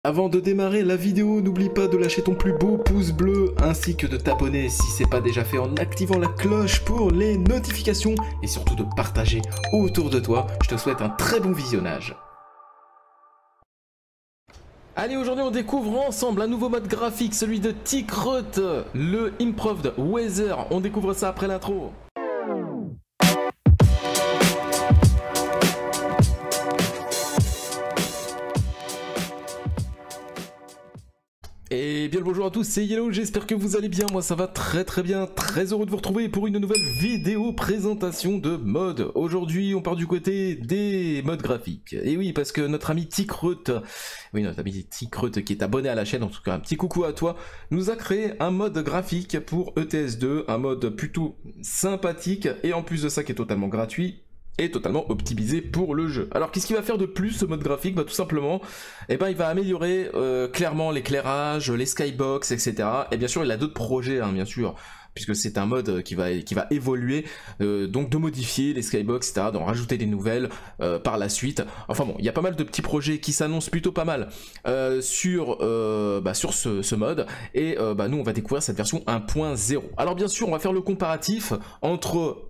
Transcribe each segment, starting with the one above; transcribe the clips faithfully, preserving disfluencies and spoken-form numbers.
Avant de démarrer la vidéo, n'oublie pas de lâcher ton plus beau pouce bleu ainsi que de t'abonner si c'est pas déjà fait en activant la cloche pour les notifications et surtout de partager autour de toi. Je te souhaite un très bon visionnage. Allez, aujourd'hui on découvre ensemble un nouveau mode graphique, celui de Tickrut, le Improved Weather. On découvre ça après l'intro. Et bien le bonjour à tous, c'est Yellow, j'espère que vous allez bien, moi ça va très très bien, très heureux de vous retrouver pour une nouvelle vidéo présentation de mode. Aujourd'hui on part du côté des modes graphiques, et oui parce que notre ami Tickrut, oui notre ami Tickrut qui est abonné à la chaîne, en tout cas un petit coucou à toi, nous a créé un mode graphique pour E T S deux, un mode plutôt sympathique et en plus de ça qui est totalement gratuit et totalement optimisé pour le jeu. Alors qu'est-ce qu'il va faire de plus ce mode graphique? Bah tout simplement, eh ben, il va améliorer euh, clairement l'éclairage, les skybox, et cetera. Et bien sûr il a d'autres projets, hein, bien sûr, puisque c'est un mode qui va, qui va évoluer, euh, donc de modifier les skybox, et cetera, d'en rajouter des nouvelles euh, par la suite. Enfin bon, il y a pas mal de petits projets qui s'annoncent plutôt pas mal euh, sur, euh, bah, sur ce, ce mode, et euh, bah, nous on va découvrir cette version un point zéro. Alors bien sûr on va faire le comparatif entre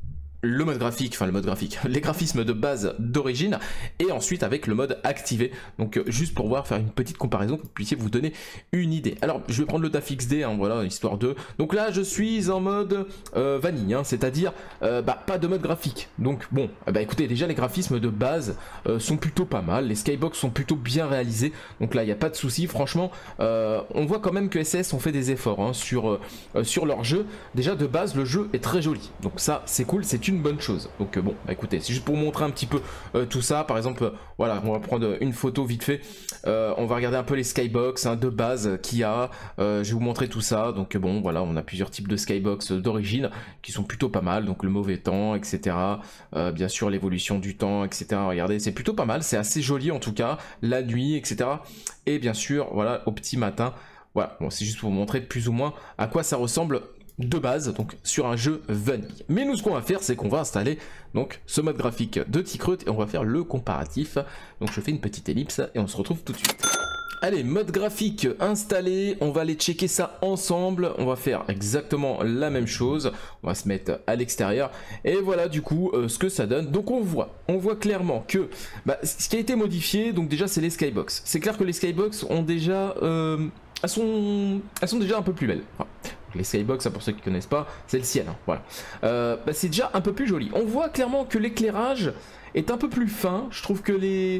le mode graphique, enfin le mode graphique, les graphismes de base d'origine, et ensuite avec le mode activé, donc juste pour voir, faire une petite comparaison, que vous puissiez vous donner une idée. Alors je vais prendre le taf X D, hein, voilà, histoire de... Donc là je suis en mode euh, vanille, hein, c'est-à-dire euh, bah, pas de mode graphique, donc bon, bah écoutez, déjà les graphismes de base euh, sont plutôt pas mal, les skybox sont plutôt bien réalisés, donc là il n'y a pas de souci, franchement, euh, on voit quand même que S S ont fait des efforts hein, sur, euh, sur leur jeu. Déjà de base le jeu est très joli, donc ça c'est cool, c'est une bonne chose. Donc euh, bon, bah, écoutez, c'est juste pour montrer un petit peu euh, tout ça. Par exemple, euh, voilà, on va prendre une photo vite fait. Euh, on va regarder un peu les skybox hein, de base qu'il y a. Euh, je vais vous montrer tout ça. Donc euh, bon, voilà, on a plusieurs types de skybox d'origine qui sont plutôt pas mal. Donc le mauvais temps, et cetera. Euh, bien sûr, l'évolution du temps, et cetera. Regardez, c'est plutôt pas mal. C'est assez joli en tout cas. La nuit, et cetera. Et bien sûr, voilà, au petit matin. Voilà, bon, c'est juste pour vous montrer plus ou moins à quoi ça ressemble de base, donc sur un jeu vanille. Mais nous ce qu'on va faire, c'est qu'on va installer donc ce mode graphique de Tickrut et on va faire le comparatif. Donc je fais une petite ellipse et on se retrouve tout de suite. Allez, mode graphique installé, on va aller checker ça ensemble, on va faire exactement la même chose, on va se mettre à l'extérieur, et voilà du coup euh, ce que ça donne. Donc on voit, on voit clairement que bah, ce qui a été modifié, donc déjà c'est les skybox. C'est clair que les skybox ont déjà, euh, elles, sont, elles sont déjà un peu plus belles. Enfin, les skybox, pour ceux qui ne connaissent pas, c'est le ciel, hein, voilà. Euh, bah, c'est déjà un peu plus joli. On voit clairement que l'éclairage est un peu plus fin, je trouve que les...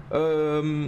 Euh,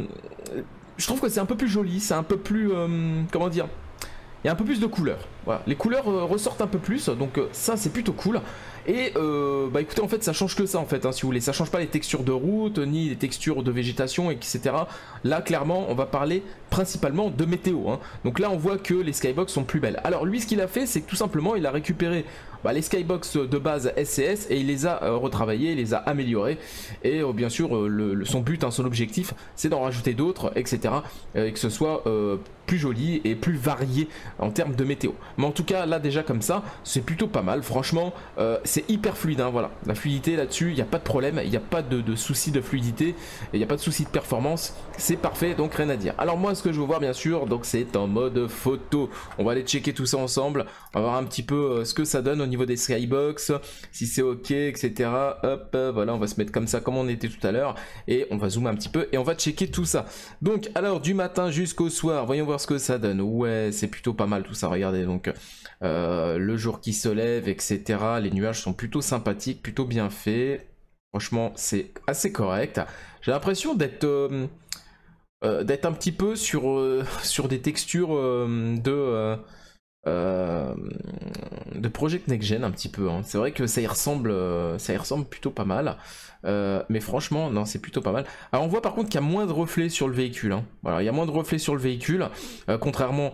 je trouve que c'est un peu plus joli, c'est un peu plus... Euh, comment dire, il y a un peu plus de couleurs. Voilà. Les couleurs euh, ressortent un peu plus, donc euh, ça c'est plutôt cool. Et euh, bah écoutez, en fait ça change que ça en fait, hein, si vous voulez. Ça change pas les textures de route, ni les textures de végétation, et cetera. Là clairement on va parler principalement de météo. Hein. Donc là on voit que les skybox sont plus belles. Alors lui ce qu'il a fait, c'est que tout simplement il a récupéré bah, les skybox de base S C S et il les a euh, retravaillés, il les a améliorés. Et euh, bien sûr euh, le, le, son but, hein, son objectif, c'est d'en rajouter d'autres, et cetera. Euh, et que ce soit euh, plus joli et plus varié en termes de météo. Mais en tout cas là déjà comme ça, c'est plutôt pas mal. Franchement, euh, c'est hyper fluide, hein, voilà. La fluidité là-dessus, il n'y a pas de problème, il n'y a pas de, de souci de fluidité, il n'y a pas de souci de performance, c'est parfait, donc rien à dire. Alors moi ce que je veux voir bien sûr, donc c'est en mode photo. On va aller checker tout ça ensemble, on va voir un petit peu euh, ce que ça donne au niveau des skybox, si c'est ok, et cetera. Hop, euh, voilà, on va se mettre comme ça comme on était tout à l'heure, et on va zoomer un petit peu, et on va checker tout ça. Donc alors du matin jusqu'au soir, voyons voir ce que ça donne. Ouais, c'est plutôt pas mal tout ça, regardez, donc euh, le jour qui se lève, et cetera. Les nuages sont plutôt sympathiques, plutôt bien faits. Franchement, c'est assez correct. J'ai l'impression d'être euh, euh, d'être un petit peu sur, euh, sur des textures euh, de... Euh, Euh, de Project Next Gen un petit peu, hein. C'est vrai que ça y ressemble, euh, ça y ressemble plutôt pas mal, euh, mais franchement non, c'est plutôt pas mal. Alors on voit par contre qu'il y a moins de reflets sur le véhicule, hein. Voilà, il y a moins de reflets sur le véhicule, euh, contrairement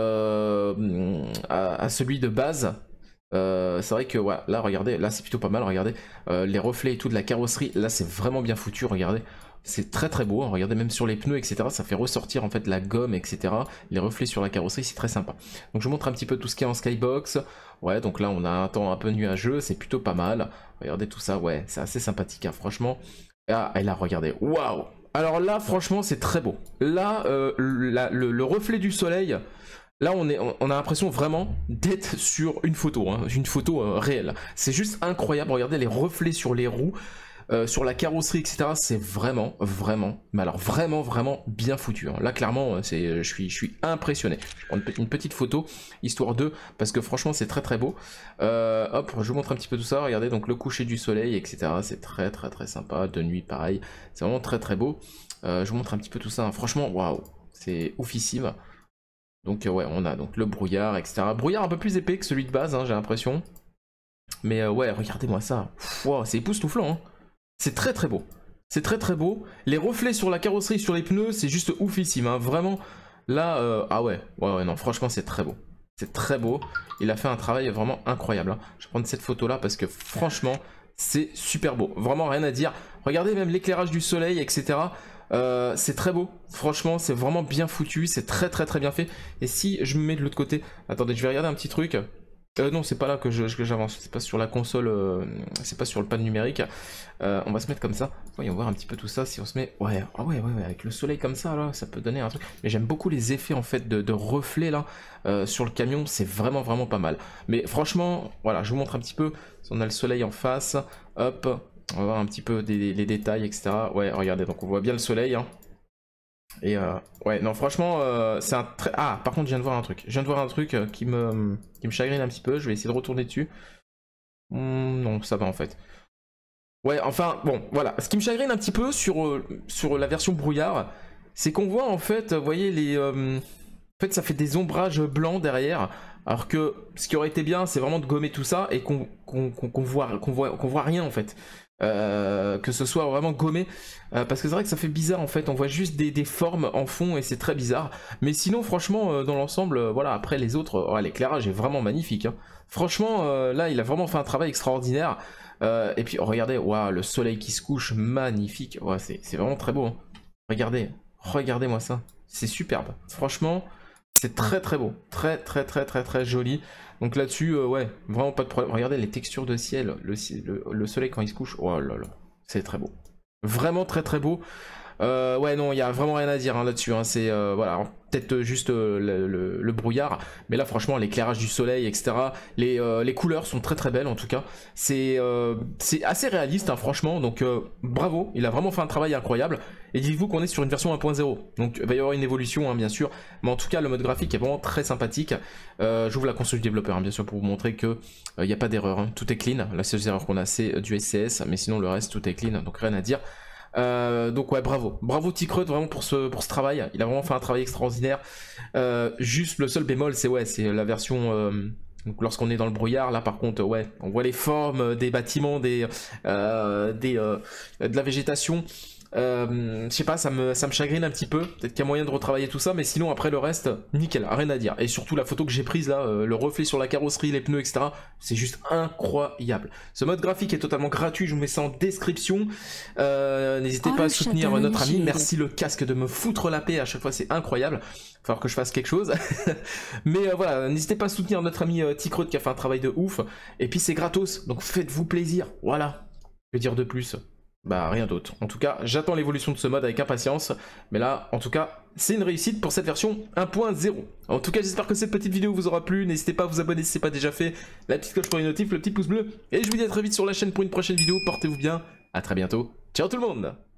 euh, à, à celui de base. Euh, c'est vrai que ouais, là regardez, là c'est plutôt pas mal, regardez euh, les reflets et tout de la carrosserie, là c'est vraiment bien foutu, regardez. C'est très très beau, hein. Regardez même sur les pneus, et cetera. Ça fait ressortir en fait la gomme, et cetera. Les reflets sur la carrosserie, c'est très sympa. Donc je vous montre un petit peu tout ce qu'il y a en skybox. Ouais, donc là on a un temps un peu nuageux, c'est plutôt pas mal. Regardez tout ça, ouais, c'est assez sympathique, hein, franchement. Ah, et là regardez, waouh! Alors là, franchement, c'est très beau. Là, euh, la, le, le reflet du soleil, là, on, est, on a l'impression vraiment d'être sur une photo, hein, une photo euh, réelle. C'est juste incroyable. Regardez les reflets sur les roues, euh, sur la carrosserie, et cetera. C'est vraiment, vraiment, mais alors vraiment, vraiment bien foutu. Hein. Là, clairement, c'est, je suis, je suis impressionné. Je prends une, une petite photo, histoire de, parce que franchement, c'est très, très beau. Euh, hop, je vous montre un petit peu tout ça. Regardez, donc le coucher du soleil, et cetera. C'est très, très, très sympa. De nuit, pareil. C'est vraiment très, très beau. Euh, je vous montre un petit peu tout ça. Hein. Franchement, waouh, c'est oufissime. Donc, euh, ouais, on a donc le brouillard, et cetera. Brouillard un peu plus épais que celui de base, hein, j'ai l'impression. Mais euh, ouais, regardez-moi ça. Wow, c'est époustouflant. Hein. C'est très très beau. C'est très très beau. Les reflets sur la carrosserie, sur les pneus, c'est juste oufissime. Hein. Vraiment, là, euh, ah ouais, ouais, ouais, non, franchement, c'est très beau. C'est très beau. Il a fait un travail vraiment incroyable. Hein. Je vais prendre cette photo-là parce que franchement, c'est super beau. Vraiment, rien à dire. Regardez même l'éclairage du soleil, et cetera. Euh, c'est très beau. Franchement, c'est vraiment bien foutu. C'est très très très bien fait. Et si je me mets de l'autre côté... Attendez, je vais regarder un petit truc. Euh, non, c'est pas là que j'avance, c'est pas sur la console, euh, c'est pas sur le pad numérique. Euh, on va se mettre comme ça. Voyons voir un petit peu tout ça. Si on se met, ouais, ah ouais, ouais, ouais, avec le soleil comme ça là, ça peut donner un truc. Mais j'aime beaucoup les effets en fait de, de reflets là euh, sur le camion, c'est vraiment vraiment pas mal. Mais franchement, voilà, je vous montre un petit peu. On a le soleil en face. Hop, on va voir un petit peu des, les détails, et cetera. Ouais, regardez, donc on voit bien le soleil. Hein. Et euh, ouais, non, franchement, euh, c'est un très... Ah, par contre, je viens de voir un truc. Je viens de voir un truc euh, qui, me, qui me chagrine un petit peu. Je vais essayer de retourner dessus. Mmh, non, ça va en fait. Ouais, enfin, bon, voilà. Ce qui me chagrine un petit peu sur, euh, sur la version brouillard, c'est qu'on voit en fait, vous voyez, les... Euh... En fait, ça fait des ombrages blancs derrière. Alors que ce qui aurait été bien, c'est vraiment de gommer tout ça et qu'on qu'on, qu'on, qu'on voit, qu'on voit, qu'on voit rien en fait. Euh, que ce soit vraiment gommé, euh, parce que c'est vrai que ça fait bizarre en fait, on voit juste des, des formes en fond et c'est très bizarre, mais sinon franchement euh, dans l'ensemble, euh, voilà, après les autres, oh, l'éclairage est vraiment magnifique, hein. Franchement euh, là il a vraiment fait un travail extraordinaire, euh, et puis oh, regardez, wow, le soleil qui se couche, magnifique, ouais, c'est vraiment très beau, hein. Regardez, regardez-moi ça, c'est superbe, franchement c'est très très beau, très très très très très joli. Donc là-dessus, euh, ouais, vraiment pas de problème. Regardez les textures de ciel, le, le, le soleil quand il se couche, oh là là, c'est très beau. Vraiment très très beau. Euh, ouais, non, il n'y a vraiment rien à dire hein, là-dessus. Hein. C'est, euh, voilà, peut-être juste euh, le, le, le brouillard. Mais là, franchement, l'éclairage du soleil, et cetera. Les, euh, les couleurs sont très très belles en tout cas. C'est euh, assez réaliste, hein, franchement. Donc, euh, bravo. Il a vraiment fait un travail incroyable. Et dites-vous qu'on est sur une version un point zéro. Donc, il va y avoir une évolution, hein, bien sûr. Mais en tout cas, le mode graphique est vraiment très sympathique. Euh, J'ouvre la console du développeur, hein, bien sûr, pour vous montrer qu'il n'y euh, a pas d'erreur. Hein. Tout est clean. La seule erreur qu'on a, c'est du S C S. Mais sinon, le reste, tout est clean. Donc, rien à dire. Euh, donc ouais, bravo, bravo T-Crud vraiment pour ce, pour ce travail, il a vraiment fait un travail extraordinaire. Euh, juste le seul bémol, c'est ouais, c'est la version, euh, donc lorsqu'on est dans le brouillard, là par contre, ouais, on voit les formes des bâtiments, des, euh, des, euh, de la végétation. Euh, je sais pas, ça me, ça me chagrine un petit peu. Peut-être qu'il y a moyen de retravailler tout ça, mais sinon après le reste, nickel, rien à dire. Et surtout la photo que j'ai prise là, euh, le reflet sur la carrosserie, les pneus, et cetera. C'est juste incroyable. Ce mode graphique est totalement gratuit, je vous mets ça en description. Euh, N'hésitez oh, pas à soutenir notre ami. magnifique. Merci le casque de me foutre la paix à chaque fois, c'est incroyable. Il va falloir que je fasse quelque chose. Mais euh, voilà, n'hésitez pas à soutenir notre ami euh, T-Crud qui a fait un travail de ouf. Et puis c'est gratos, donc faites-vous plaisir. Voilà. Que dire de plus ? Bah rien d'autre. En tout cas, j'attends l'évolution de ce mode avec impatience. Mais là, en tout cas, c'est une réussite pour cette version un point zéro. En tout cas, j'espère que cette petite vidéo vous aura plu. N'hésitez pas à vous abonner si ce n'est pas déjà fait. La petite cloche pour les notifs, le petit pouce bleu. Et je vous dis à très vite sur la chaîne pour une prochaine vidéo. Portez-vous bien. À très bientôt. Ciao tout le monde.